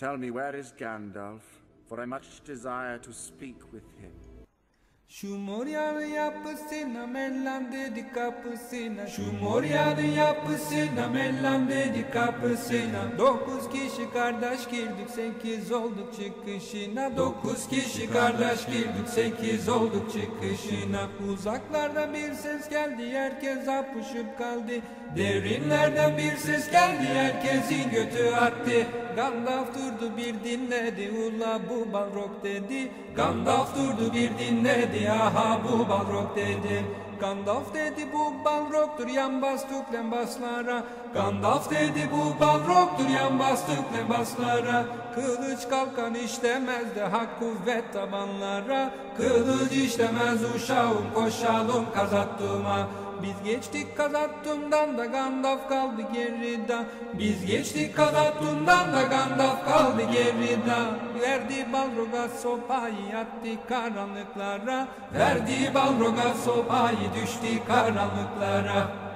Tell me, where is Gandalf? For I much desire to speak with him. Şu Moria'nın yapısına mellan dedi kapısına. Şu Moria'nın yapısına mellan dedi kapısına. 9 kişi kardeş girdik 8 olduk çıkışına. 9 kişi kardeş girdik 8 olduk çıkışına. Uzaklardan bir ses geldi herkes apışıp kaldı. Derinlerden bir ses geldi herkesin götü attı. Gandalf durdu bir dinledi ula bu Balrog dedi. Gandalf durdu bir dinledi aha bu Balrog dedi. Gandalf dedi bu Balrog'dur yan bastık lembaslara. Gandalf dedi bu Balrog'dur yan bastık lembaslara. Kılıç kalkan işlemez de hak kuvvet tabanlara. Kılıç işlemez uşağım koşalım Kazattum'a. Biz geçtik Kazattum'dan da Gandalf kaldı geride. Biz geçtik Kazattum'dan da Gandalf kaldı geride. Verdi Balrog'a sopayı attı karanlıklara. Verdi Balrog'a sopayı düştü karanlıklara.